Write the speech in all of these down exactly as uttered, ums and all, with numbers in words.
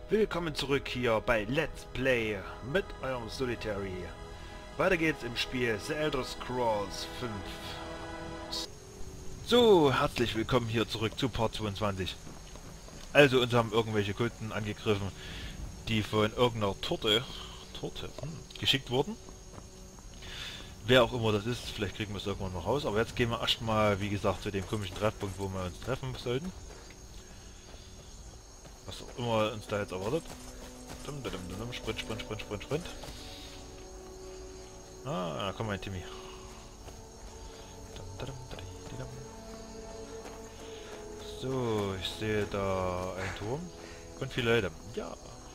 Willkommen zurück hier bei Let's Play mit eurem Solitary. Weiter geht's im Spiel The Elder Scrolls fünf. So, herzlich willkommen hier zurück zu Part zweiundzwanzig. Also, uns haben irgendwelche Kunden angegriffen, die von irgendeiner Torte, Torte hm, geschickt wurden. Wer auch immer das ist, vielleicht kriegen wir es irgendwann noch raus. Aber jetzt gehen wir erstmal, wie gesagt, zu dem komischen Treffpunkt, wo wir uns treffen sollten. Was auch immer uns da jetzt erwartet. Sprint, Sprint, Sprint, Sprint, Sprint. Ah, da kommt mein Timmy. So, ich sehe da einen Turm und viele Leute. Ja.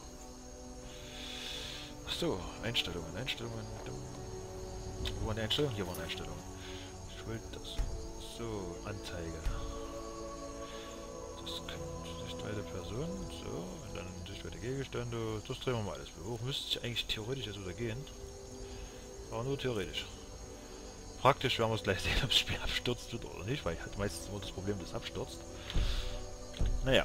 Ach so, Einstellungen, Einstellungen. Wo waren die Einstellungen? Hier waren Einstellungen. Ich will das. So, Anzeige. Das könnte Sichtweite Person. So, und dann Sichtweite Gegenstände. Das drehen wir mal alles. Hoch müsste ich eigentlich theoretisch jetzt wieder gehen. Aber nur theoretisch. Praktisch werden wir es gleich sehen, ob das Spiel abstürzt wird oder nicht, weil ich hatte meistens immer das Problem, dass es abstürzt. Naja.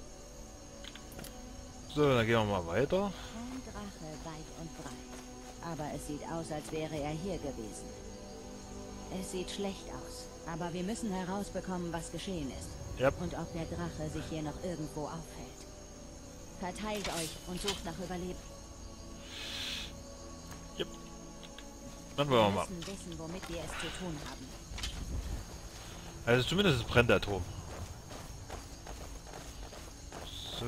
So, dann gehen wir mal weiter. Ein Drache weit und breit. Aber es sieht aus, als wäre er hier gewesen. Es sieht schlecht aus. Aber wir müssen herausbekommen, was geschehen ist. Yep. Und ob der Drache sich hier noch irgendwo aufhält. Verteilt euch und sucht nach Überleben. Yep. Dann wollen wir Wir mal. müssen wissen, womit wir es zu tun haben. Also zumindest brennt der Turm. So.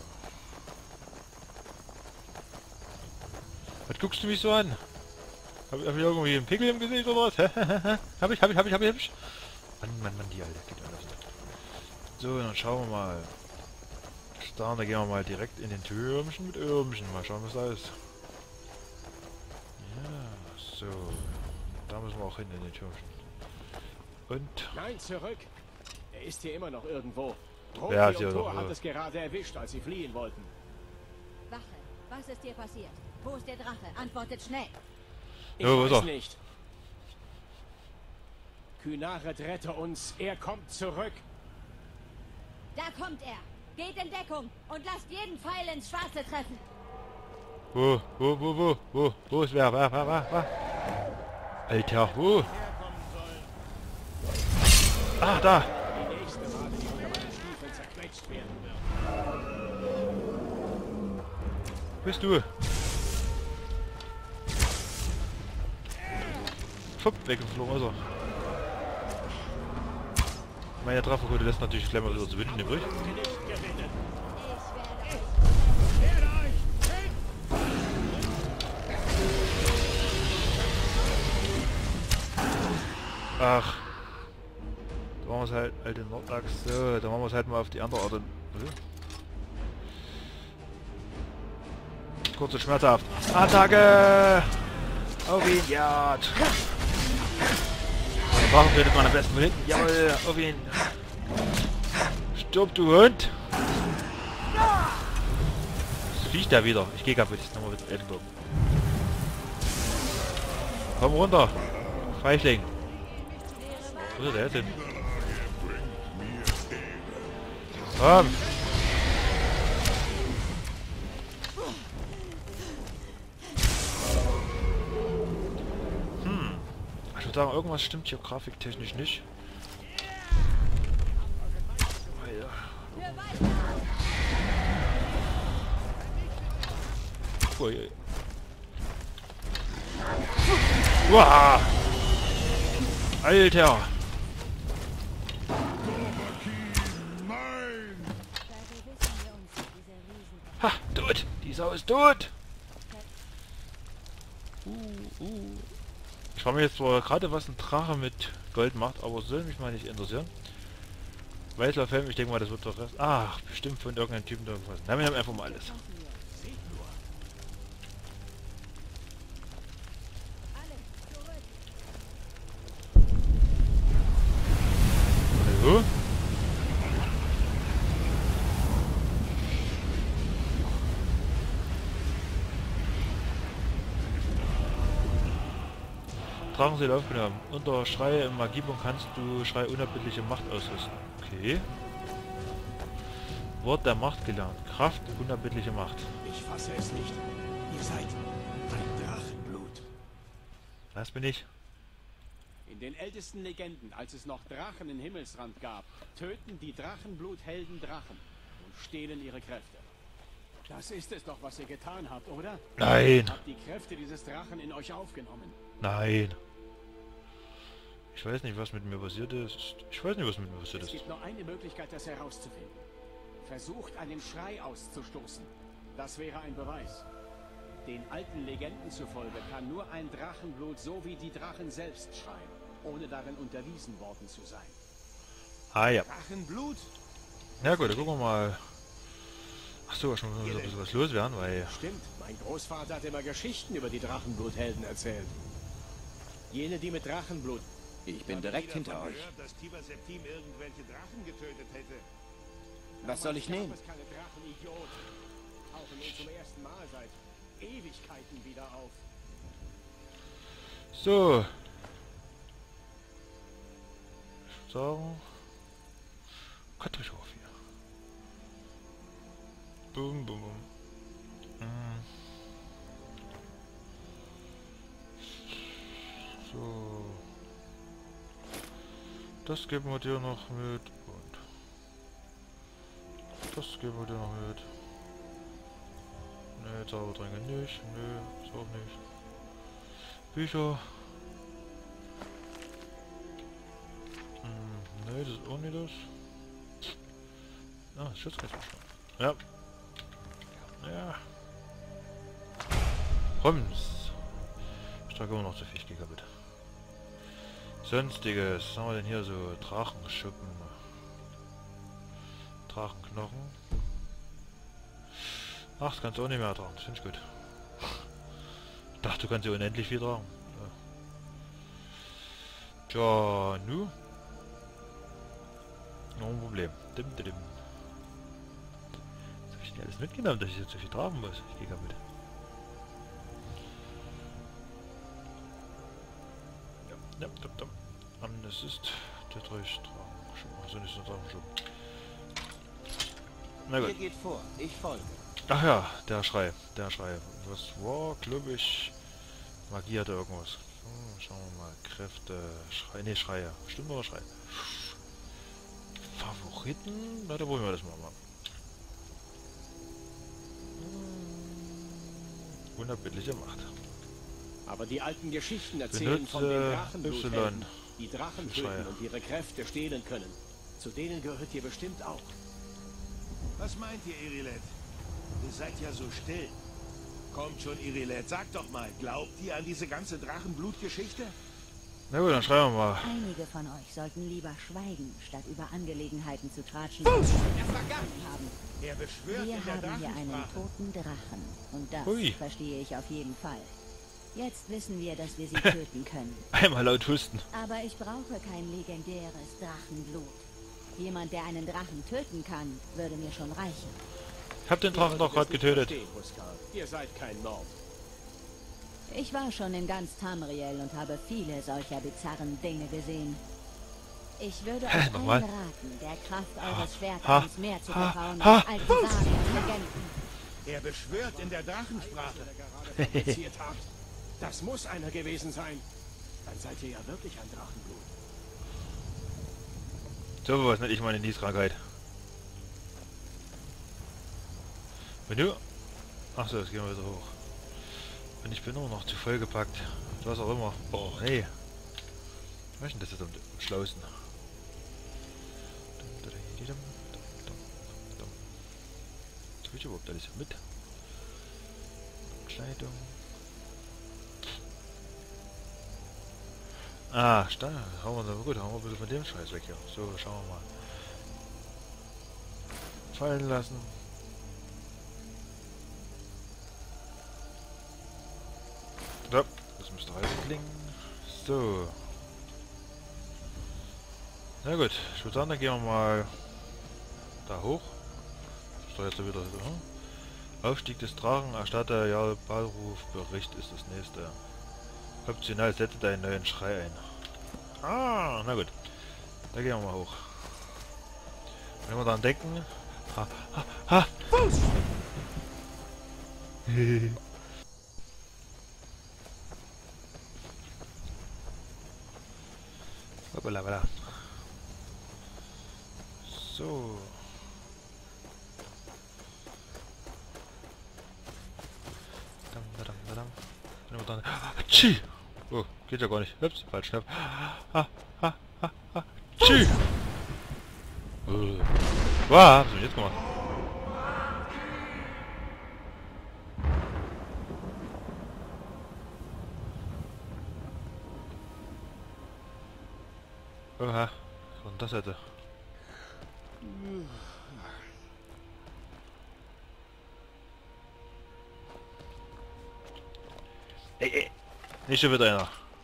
Was guckst du mich so an? Hab, hab ich irgendwie einen Pickel im Gesicht oder was? hab ich, hab ich, hab ich, hab ich, hab ich. Mann, Mann, Mann, die Alte. Geht alles. So, dann schauen wir mal. Da, da gehen wir mal direkt in den Türmchen mit Öhrchen. Mal schauen, was da ist. Ja, so. Da müssen wir auch hin in den Türmchen. Und... Nein, zurück! Er ist hier immer noch irgendwo. Ja, Roki ist hier und Thor noch, hat äh, es gerade erwischt, als sie fliehen wollten. Wache, was ist dir passiert? Wo ist der Drache? Antwortet schnell. Ich Ja, wo ist weiß er? nicht. Kynaret, rette uns! Er kommt zurück! Da kommt er. Geht in Deckung und lasst jeden Pfeil ins Schwarze treffen. Wo, wo, wo, wo, wo, wo ist wer, wer, wer, wer, wer? Alter, wo? Ah, da! Die nächste Wade, die unter meinen Stiefeln zerquetscht werden wird. Bist du? Fupp, weggeflogen ist er. Meine Trefferquote lässt natürlich gleich mal wieder zu Winden übrig. Ach. Da machen wir es halt, alte Nordachs. So, da machen wir es halt mal auf die andere Art. und- Kurz und schmerzhaft. Attacke! Auf ihn, ja! Warum findet man am besten von hinten? Jawohl, auf ihn! Stirb, du Hund! Was fliegt da wieder? Ich gehe kaputt. Nochmal mit Ende. Komm runter! Feigling! Wo ist der jetzt hin? Komm! Hm. Ich würde sagen, irgendwas stimmt hier grafiktechnisch nicht. Ui. Uah. Alter! Ha! Tot! Die Sau ist tot! Uh, uh. Ich frage mich jetzt zwar gerade, was ein Drache mit Gold macht, aber soll mich mal nicht interessieren. Weißlaufhelm, ich denke mal, das wird doch Rest. Ach, bestimmt von irgendeinem Typen da irgendwas. Na, wir haben einfach mal alles. Hallo? Drachenseele aufgenommen. Unter Schrei im Magiepunkt kannst du Schrei unerbittliche Macht ausrüsten. Okay. Wort der Macht gelernt. Kraft, unerbittliche Macht. Ich fasse es nicht. Ihr seid ein Drachenblut. Das bin ich. In den ältesten Legenden, als es noch Drachen in Himmelsrand gab, töten die Drachenbluthelden Drachen und stehlen ihre Kräfte. Das ist es doch, was ihr getan habt, oder? Nein. Ihr habt die Kräfte dieses Drachen in euch aufgenommen. Nein. Ich weiß nicht, was mit mir passiert ist. Ich weiß nicht, was mit mir passiert Es ist. gibt nur eine Möglichkeit, das herauszufinden. Versucht, einen Schrei auszustoßen. Das wäre ein Beweis. Den alten Legenden zufolge kann nur ein Drachenblut so wie die Drachen selbst schreien, ohne darin unterwiesen worden zu sein. Ah ja. Drachenblut? Ja gut, dann gucken wir mal. Ach so, schon wieder ein bisschen was loswerden, weil... Stimmt, mein Großvater hat immer Geschichten über die Drachenbluthelden erzählt. Jene, die mit Drachenblut... Ich bin direkt hinter euch. Gehört, dass Tiber Septim irgendwelche Drachen getötet hätte. Was soll ich nehmen? Es keine Drachenidioten. Tauchen nun zum ersten Mal seit Ewigkeiten wieder auf. So. Ich würde sagen... Kartoffelhof hier. Boom, boom, boom. Mm. So. Das geben wir dir noch mit und das geben wir dir noch mit. Ne, Zaubertränke nicht. Ne, ist auch nicht. Bücher. Hm, ne, das ist auch nicht das. Ah, Schutzgeist. Ja. Ja. Rums. Ich trage immer noch zu viel Gigabit. Sonstiges. Was haben wir denn hier so? Drachenschuppen. Drachenknochen. Ach, das kannst du auch nicht mehr tragen. Das finde ich gut. Ich dachte, du kannst sie unendlich viel tragen. Ja, nu. Noch ein Problem. Dim, dim, dim. Das habe ich nicht alles mitgenommen, dass ich jetzt so viel tragen muss. Ich gehe mit. Ja, ja, ja, ja. Und das ist der Drehstrahl. Ach so, nicht so ein Drachenschub. Na Ihr gut. geht vor, ich folge. Ach ja, der Schrei. Der Schrei. Was war, glaube ich, Magie hatte irgendwas. Hm, schauen wir mal. Kräfte. Schrei. Ne, Schreie. Stimmt oder Schrei? Favoriten? Na, da wollen wir das mal machen. Hm, unerbittliche Macht. Aber die alten Geschichten erzählen von den Benutze Drachenbluthelden, Y. die Drachen Schreie. töten und ihre Kräfte stehlen können. Zu denen gehört ihr bestimmt auch. Was meint ihr, Irilet? Ihr seid ja so still. Kommt schon, Irilet, sagt doch mal, glaubt ihr an diese ganze Drachenblutgeschichte? Na gut, dann schreiben wir mal. Einige von euch sollten lieber schweigen, statt über Angelegenheiten zu tratschen, die wir schon vergangen haben. Er beschwört Wir in der haben hier einen Drachensprache. toten Drachen. Und das Hui. verstehe ich auf jeden Fall. Jetzt wissen wir, dass wir sie töten können. Einmal laut husten. Aber ich brauche kein legendäres Drachenblut. Jemand, der einen Drachen töten kann, würde mir schon reichen. Ich hab den Drachen doch gerade getötet. Verstehen, Huskar. Ihr seid kein Nord. Ich war schon in ganz Tamriel und habe viele solcher bizarren Dinge gesehen. Ich würde Hä, euch nochmal? allen raten, der Kraft eures Schwertes ha, uns mehr zu ha, vertrauen ha. als alten Sagen und Legenden. Er beschwört in der Drachensprache. Gerade fabriziert habt. Das muss einer gewesen sein. Dann seid ihr ja wirklich ein Drachenblut. So was nenne ich meine Nieskrankheit. Wenn du... Achso, jetzt gehen wir wieder hoch. Und ich bin immer noch zu voll gepackt. Was auch immer. Oh, nee. Was ist denn das jetzt am schlausten? Was will ich überhaupt alles mit? Kleidung. Ah, Stein. Haben wir da gut, haben wir ein bisschen von dem Scheiß weg hier. So, schauen wir mal. Fallen lassen. Ja, das müsste halt klingen. So. Na gut, ich würde sagen, dann gehen wir mal da hoch. Ich steuere jetzt wieder. Hm? Aufstieg des Drachen, erstatte ja Ballruf, Bericht ist das nächste. Optional setze deinen neuen Schrei ein. Ah, na gut. Da gehen wir mal hoch. Wenn wir daran denken, Ha, ha, ha. Fuß! Hoppala, hoppala. So. Dam, dam, dam, dam. Tschi! Oh, geht ja gar nicht. Ups, falsch knapp. Ha, ha, ha, ha. Tschi! Oh. Wow, was hab ich jetzt gemacht? Oha, was war denn das hätte? Ey, ey, nicht schon wieder einer.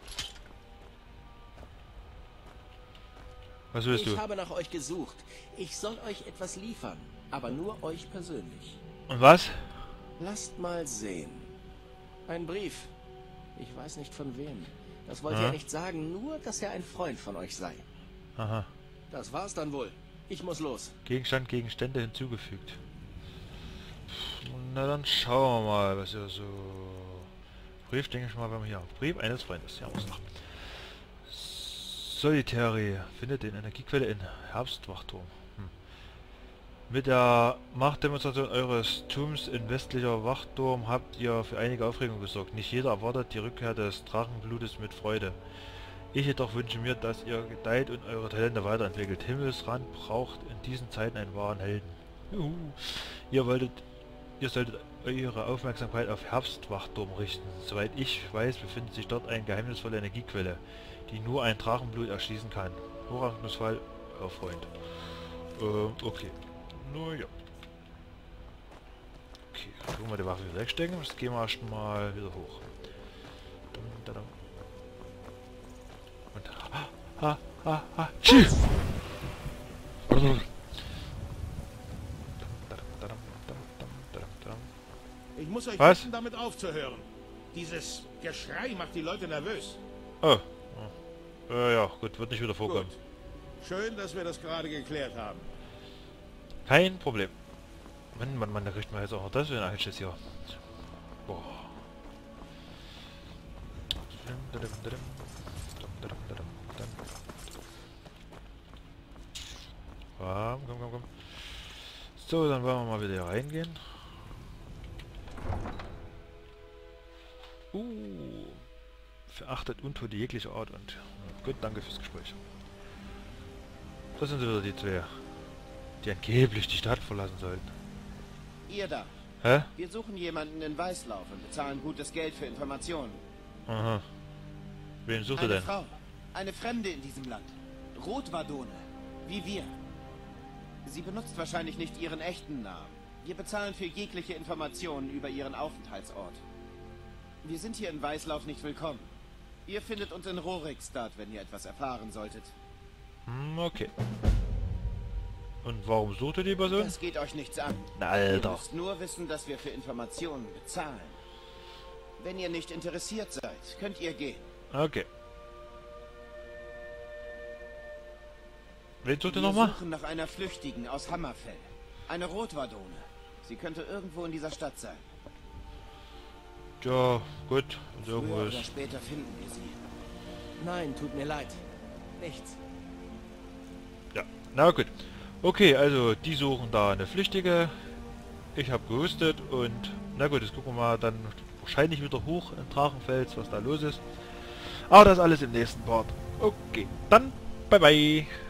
Was willst du? Ich habe nach euch gesucht. Ich soll euch etwas liefern, aber nur euch persönlich. Und was? Lasst mal sehen. Ein Brief. Ich weiß nicht von wem. Das wollte Aha. er nicht sagen, nur dass er ein Freund von euch sei. Aha. Das war's dann wohl. Ich muss los. Gegenstand, Gegenstände hinzugefügt. Na dann schauen wir mal, was ihr so... Brief, denke ich mal, wenn wir hier... Brief eines Freundes. Ja, muss noch. Solitary. Findet den Energiequelle in Herbstwachturm. Hm. Mit der Machtdemonstration eures Tums in westlicher Wachturm habt ihr für einige Aufregung gesorgt. Nicht jeder erwartet die Rückkehr des Drachenblutes mit Freude. Ich jedoch wünsche mir, dass ihr gedeiht und eure Talente weiterentwickelt. Himmelsrand braucht in diesen Zeiten einen wahren Helden. Juhu. Ihr wolltet, ihr solltet eure Aufmerksamkeit auf Herbstwachturm richten. Soweit ich weiß, befindet sich dort eine geheimnisvolle Energiequelle, die nur ein Drachenblut erschließen kann. Hochachtungsvoll, euer Freund. Ähm, okay. Nur ja. Okay, tun wir die Waffe wieder wegstecken. Jetzt gehen wir erstmal wieder hoch. Dum, da, dum. Und ha, ha, ha, ha. Tschüss! Ich muss euch Was? bitten, damit aufzuhören. Dieses Geschrei macht die Leute nervös. Oh. oh. Äh, ja, gut, wird nicht wieder vorkommen. Gut. Schön, dass wir das gerade geklärt haben. Kein Problem. Mann, Mann, Mann, da kriegt man jetzt auch noch das für ein Einschiss hier. Boah. Komm, komm, komm, komm. So, dann wollen wir mal wieder hier reingehen. Uh, verachtet Untote jeglicher Art und... Ja, gut, danke fürs Gespräch. Das sind wieder die zwei, die angeblich die Stadt verlassen sollten. Ihr da. Hä? Wir suchen jemanden in Weißlauf und bezahlen gutes Geld für Informationen. Aha. Wen sucht er Eine denn? Frau. Eine Fremde in diesem Land. Rotwadone. Wie wir. Sie benutzt wahrscheinlich nicht ihren echten Namen. Wir bezahlen für jegliche Informationen über ihren Aufenthaltsort. Wir sind hier in Weißlauf nicht willkommen. Ihr findet uns in Rorikstadt, wenn ihr etwas erfahren solltet. Hm, okay. Und warum sucht ihr die Person? Das geht euch nichts an. Na, Ihr Alter. müsst nur wissen, dass wir für Informationen bezahlen. Wenn ihr nicht interessiert seid, könnt ihr gehen. Okay. Wen sucht ihr Wir nochmal? suchen nach einer Flüchtigen aus Hammerfell. Eine Rotwadone. Sie könnte irgendwo in dieser Stadt sein. Ja, gut. Und irgendwo Früher oder ist... später finden wir sie. Nein, tut mir leid. Nichts. Ja, na gut. Okay, also die suchen da eine Flüchtige. Ich habe gehustet und... Na gut, jetzt gucken wir mal dann wahrscheinlich wieder hoch in Drachenfels, was da los ist. Aber das alles im nächsten Part. Okay, dann bye bye.